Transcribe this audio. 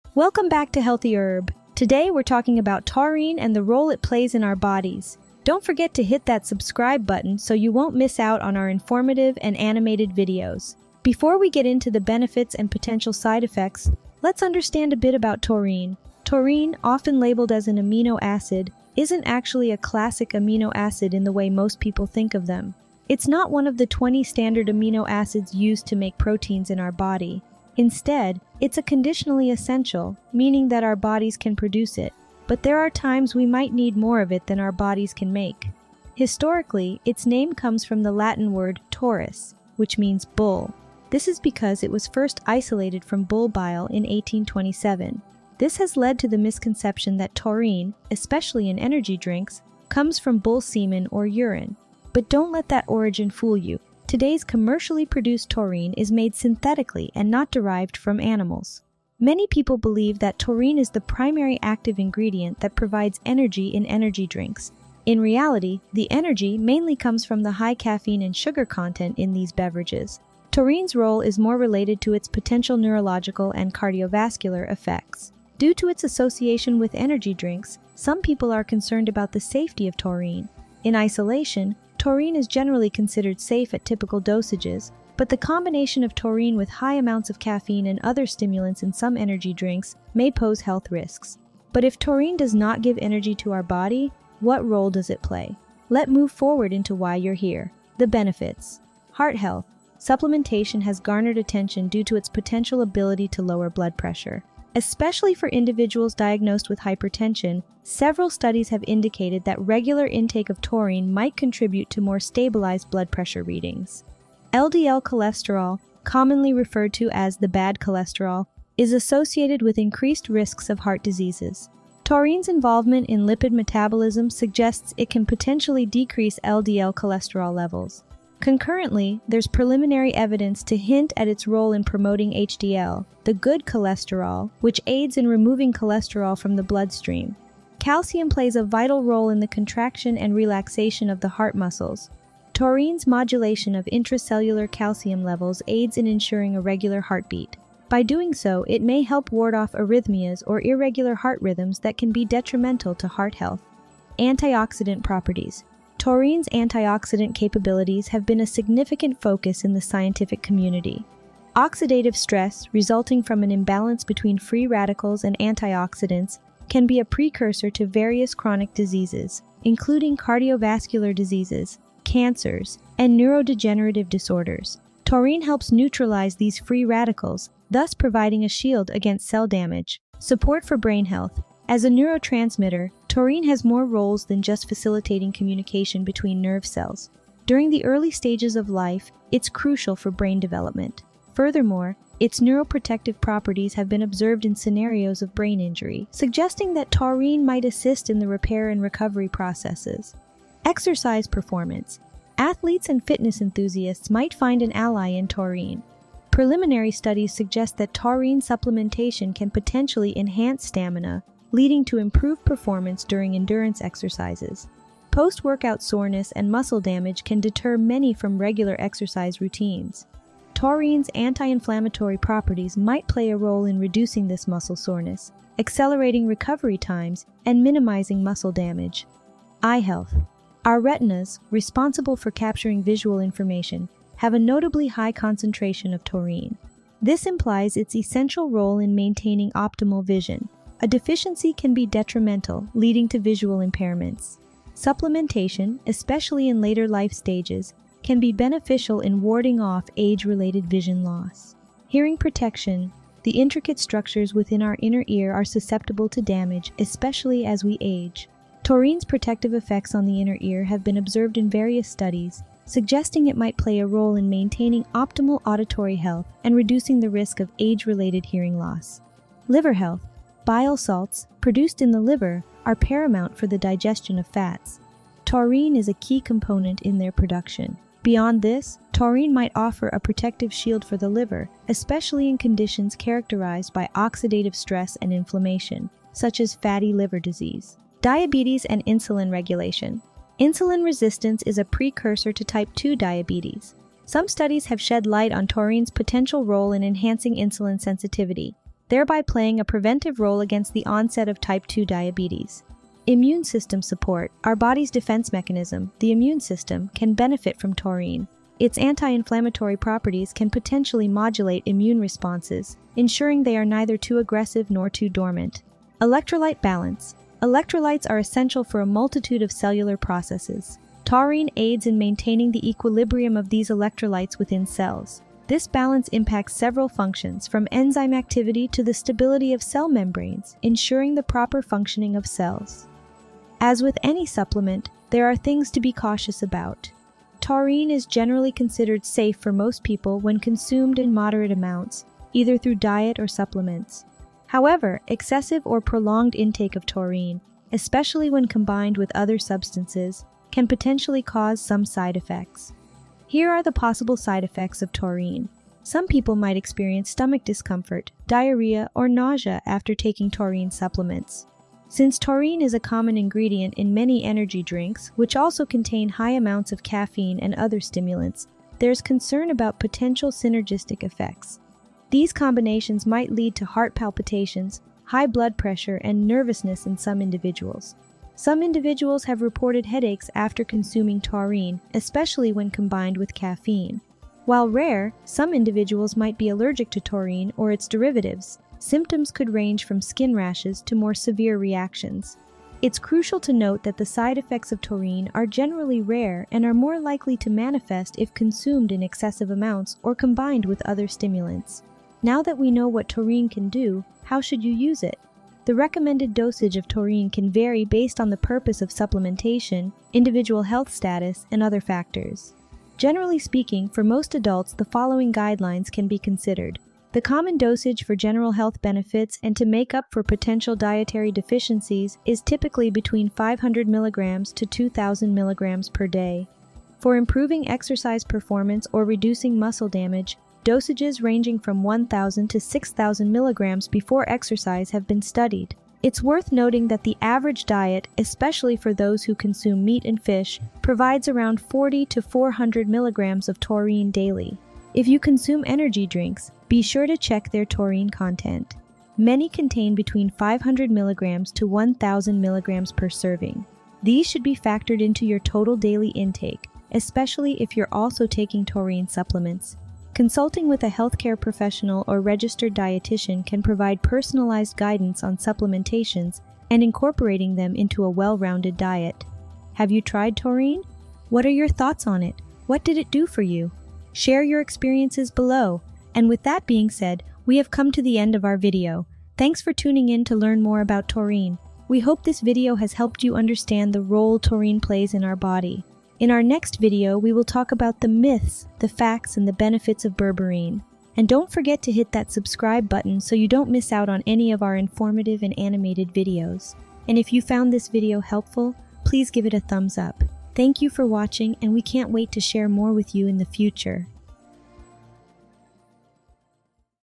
Welcome back to Healthy Herb. Today we're talking about taurine and the role it plays in our bodies. Don't forget to hit that subscribe button so you won't miss out on our informative and animated videos. Before we get into the benefits and potential side effects, let's understand a bit about taurine. Taurine, often labeled as an amino acid, isn't actually a classic amino acid in the way most people think of them. It's not one of the 20 standard amino acids used to make proteins in our body. Instead, it's a conditionally essential, meaning that our bodies can produce it, but there are times we might need more of it than our bodies can make. Historically, its name comes from the Latin word taurus, which means bull. This is because it was first isolated from bull bile in 1827. This has led to the misconception that taurine, especially in energy drinks, comes from bull semen or urine. But don't let that origin fool you. Today's commercially produced taurine is made synthetically and not derived from animals. Many people believe that taurine is the primary active ingredient that provides energy in energy drinks. In reality, the energy mainly comes from the high caffeine and sugar content in these beverages. Taurine's role is more related to its potential neurological and cardiovascular effects. Due to its association with energy drinks, some people are concerned about the safety of taurine. In isolation, taurine is generally considered safe at typical dosages, but the combination of taurine with high amounts of caffeine and other stimulants in some energy drinks may pose health risks. But if taurine does not give energy to our body, what role does it play? Let's move forward into why you're here. The benefits. Heart health. Supplementation has garnered attention due to its potential ability to lower blood pressure. Especially for individuals diagnosed with hypertension, several studies have indicated that regular intake of taurine might contribute to more stabilized blood pressure readings. LDL cholesterol, commonly referred to as the bad cholesterol, is associated with increased risks of heart diseases. Taurine's involvement in lipid metabolism suggests it can potentially decrease LDL cholesterol levels. Concurrently, there's preliminary evidence to hint at its role in promoting HDL, the good cholesterol, which aids in removing cholesterol from the bloodstream. Calcium plays a vital role in the contraction and relaxation of the heart muscles. Taurine's modulation of intracellular calcium levels aids in ensuring a regular heartbeat. By doing so, it may help ward off arrhythmias or irregular heart rhythms that can be detrimental to heart health. Antioxidant properties. Taurine's antioxidant capabilities have been a significant focus in the scientific community. Oxidative stress, resulting from an imbalance between free radicals and antioxidants, can be a precursor to various chronic diseases, including cardiovascular diseases, cancers, and neurodegenerative disorders. Taurine helps neutralize these free radicals, thus providing a shield against cell damage. Support for brain health. As a neurotransmitter, taurine has more roles than just facilitating communication between nerve cells. During the early stages of life, it's crucial for brain development. Furthermore, its neuroprotective properties have been observed in scenarios of brain injury, suggesting that taurine might assist in the repair and recovery processes. Exercise performance. Athletes and fitness enthusiasts might find an ally in taurine. Preliminary studies suggest that taurine supplementation can potentially enhance stamina, leading to improved performance during endurance exercises. Post-workout soreness and muscle damage can deter many from regular exercise routines. Taurine's anti-inflammatory properties might play a role in reducing this muscle soreness, accelerating recovery times, and minimizing muscle damage. Eye health. Our retinas, responsible for capturing visual information, have a notably high concentration of taurine. This implies its essential role in maintaining optimal vision. A deficiency can be detrimental, leading to visual impairments. Supplementation, especially in later life stages, can be beneficial in warding off age-related vision loss. Hearing protection. The intricate structures within our inner ear are susceptible to damage, especially as we age. Taurine's protective effects on the inner ear have been observed in various studies, suggesting it might play a role in maintaining optimal auditory health and reducing the risk of age-related hearing loss. Liver health. Bile salts, produced in the liver, are paramount for the digestion of fats. Taurine is a key component in their production. Beyond this, taurine might offer a protective shield for the liver, especially in conditions characterized by oxidative stress and inflammation, such as fatty liver disease. Diabetes and insulin regulation. Insulin resistance is a precursor to type 2 diabetes. Some studies have shed light on taurine's potential role in enhancing insulin sensitivity. thereby playing a preventive role against the onset of type 2 diabetes. Immune system support. Our body's defense mechanism, the immune system, can benefit from taurine. Its anti-inflammatory properties can potentially modulate immune responses, ensuring they are neither too aggressive nor too dormant. Electrolyte balance. Electrolytes are essential for a multitude of cellular processes. Taurine aids in maintaining the equilibrium of these electrolytes within cells. This balance impacts several functions, from enzyme activity to the stability of cell membranes, ensuring the proper functioning of cells. As with any supplement, there are things to be cautious about. Taurine is generally considered safe for most people when consumed in moderate amounts, either through diet or supplements. However, excessive or prolonged intake of taurine, especially when combined with other substances, can potentially cause some side effects. Here are the possible side effects of taurine. Some people might experience stomach discomfort, diarrhea, or nausea after taking taurine supplements. Since taurine is a common ingredient in many energy drinks, which also contain high amounts of caffeine and other stimulants, there's concern about potential synergistic effects. These combinations might lead to heart palpitations, high blood pressure, and nervousness in some individuals. Some individuals have reported headaches after consuming taurine, especially when combined with caffeine. While rare, some individuals might be allergic to taurine or its derivatives. Symptoms could range from skin rashes to more severe reactions. It's crucial to note that the side effects of taurine are generally rare and are more likely to manifest if consumed in excessive amounts or combined with other stimulants. Now that we know what taurine can do, how should you use it? The recommended dosage of taurine can vary based on the purpose of supplementation, individual health status, and other factors. Generally speaking, for most adults, the following guidelines can be considered. The common dosage for general health benefits and to make up for potential dietary deficiencies is typically between 500 mg to 2,000 mg per day. For improving exercise performance or reducing muscle damage, dosages ranging from 1,000 to 6,000 milligrams before exercise have been studied. It's worth noting that the average diet, especially for those who consume meat and fish, provides around 40 to 400 milligrams of taurine daily. If you consume energy drinks, be sure to check their taurine content. Many contain between 500 milligrams to 1,000 milligrams per serving. These should be factored into your total daily intake, especially if you're also taking taurine supplements. Consulting with a healthcare professional or registered dietitian can provide personalized guidance on supplementations and incorporating them into a well-rounded diet. Have you tried taurine? What are your thoughts on it? What did it do for you? Share your experiences below. And with that being said, we have come to the end of our video. Thanks for tuning in to learn more about taurine. We hope this video has helped you understand the role taurine plays in our body. In our next video, we will talk about the myths, the facts, and the benefits of berberine. And don't forget to hit that subscribe button so you don't miss out on any of our informative and animated videos. And if you found this video helpful, please give it a thumbs up. Thank you for watching, and we can't wait to share more with you in the future.